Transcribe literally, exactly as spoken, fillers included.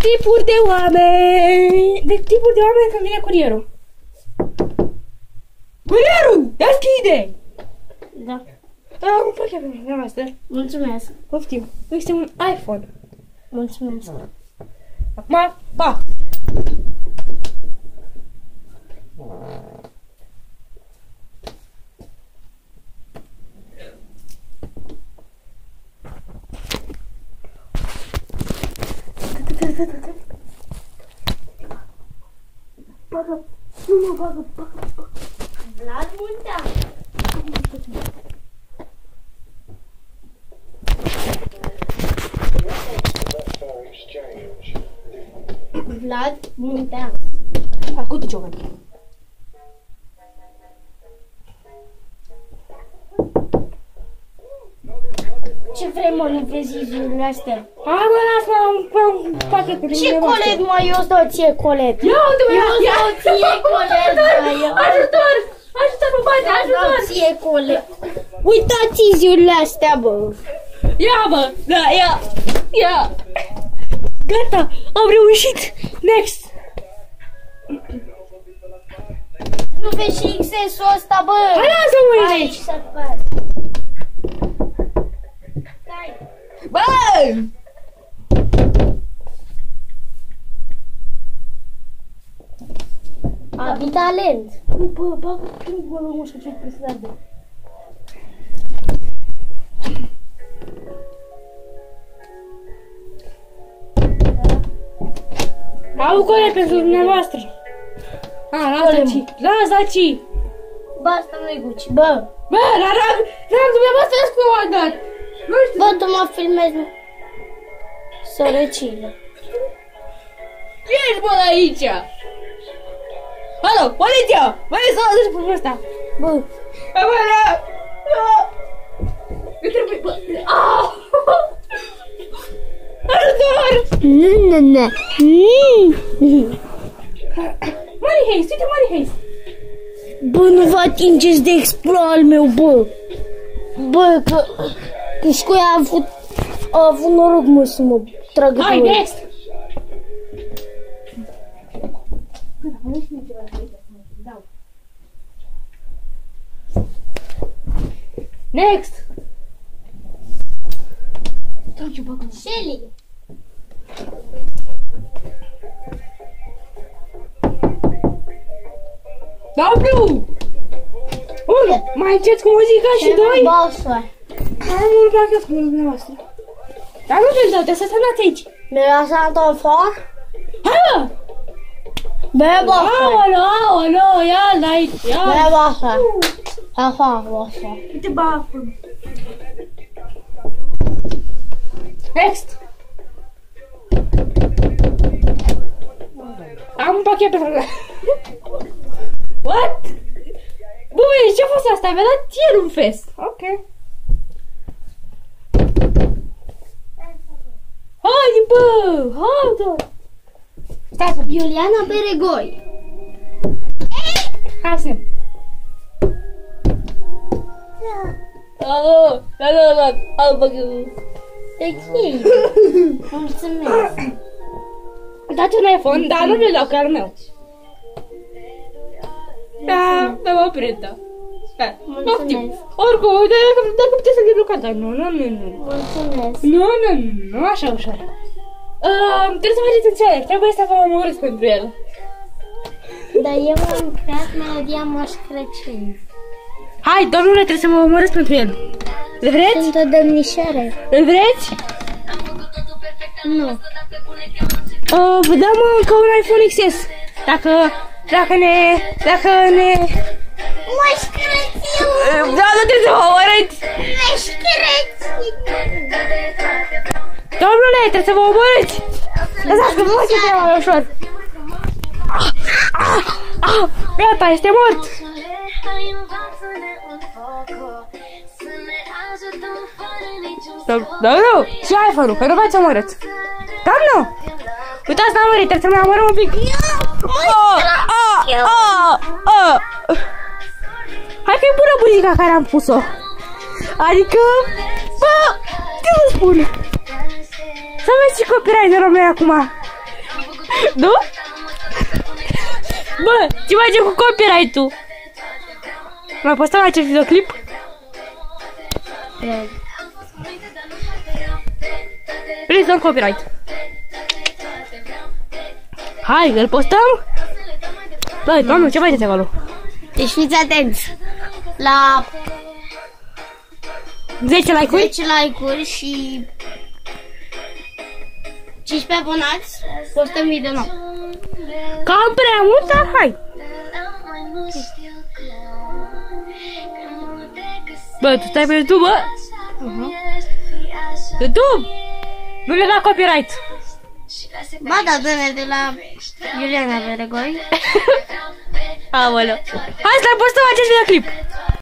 tipuri de oameni. De tipuri de oameni când vine curierul. Curierul! Deschide! Da. Am un pachet pentru dumneavoastră. Mulțumesc. Poftim. Este un iPhone. Mulțumesc. Acum, pa! Bagă, nu mă bagă, bagă, bagă. Vlad Muntean. Vlad Muntean. Ascultă ce-o văd. Ce vrei, mă, livrezi astea? Hai, mă, lasă-mă, un, un pachet pentru Ce colet, mă? Eu îți dau ție colet. Ia, uite-mă, Eu îți dau ție colet, mă. Ajutor! Ajutor, mă, bate, Eu îți dau ajutor! ție colet. Uitați ziurile astea, bă. Ia, bă, da, ia, ia. Gata, am reușit. Next. Nu vezi și X S-ul ăsta, bă. Hai, lasă-mă Aici aici. să fac. Bă! Abi talent. Bă, bă, bagă primul gol în ușă, ce-i presionat de. Au colet pentru dumneavoastră. A, lasă aici, lasă aici. Bă, asta nu-i Gucci, bă. Bă, dar dar dumneavoastră ați comandat. Nu știu. Bă, tu mă filmezi. Sărăcile. Ce ești, bă, aici? Alo, poliția! Băi, să aduci pe ăsta. Bă. Bă, bă, da! Nu trebuie, bă! Au! Ajutor! Nu, nu, nu. Money Haze, uite Money Haze! Bă, nu vă atingeți de exploat al meu, bă. Bă, că... Că școia a avut... A avut noroc, mă, să mă tragă. Hai, next! Next! Shelly. W! Unu! Mai încet cu muzica și doi! Bossa. Am un pachet cu dumneavoastră. Dar nu vi-l dau, trebuie să semnați aici. Mi-a lăsat un for? Hai, bă! Bă, bossa. Aoleu, aoleu, ia-l aici, Bă, ia-l! bossa. Afa, bossa. Uite baful. Next! Am un pachet pentru... What? Bă, băi, ce-a fost asta? Mi-a dat ție un fest. Ok. Haide, bă! Haide! Stai să... Iuliana Beregoi. Hai să... Alo, alo, alo, alo, bă, Ok. Mulțumesc. dați un iPhone, dar nu mi-l dau, că e al meu. Da, da, mă prindă. Da, Mulțumesc. oricum, dacă, dacă puteți să-l deblocați, dar nu, nu, nu, nu. Mulțumesc. Nu, nu, nu, nu așa ușor. Uh, trebuie să mergeți în înțeleg, trebuie să vă omorâți pentru el. Dar eu am creat melodia Moș Crăciun. Hai, domnule, trebuie să vă omorâți pentru el. Îl vreți? Sunt o domnișoară. Îl vreți? Nu. Uh, vă dăm încă un iPhone X S. Dacă, dacă ne, dacă ne... Moș Crăciun! Da, nu trebuie să vă omorâți. Moș Crăciun! Domnule, trebuie să vă omorâți. Lăsați că vă faceți mai ușor. Ah, ah, gata, este mort. Da, nu, și iPhone-ul, că nu v-ați omorât. Da, nu. Uitați, n-am murit, trebuie să mai omorăm un pic. Ah, ah, ah, ah. Hai că e bună muzica care am pus-o. Adică, bă, ce vă spun? Să vezi și copyright de România acum. Nu? Bă, ce facem cu copyright-ul? Mai postăm acest videoclip? Please don't copyright. Hai, îl postăm? Bă, doamne, ce faceți acolo? Deci fiți atenți. La zece like-uri? zece like-uri și cincisprezece abonați, postăm video nou. Cam prea mult, dar hai. Bă, tu stai pe YouTube, bă? Uh-huh. YouTube! Nu lega copyright. Ba da, dă-ne de la Iuliana Beregoi. Aoleu. Hai să postăm acest videoclip.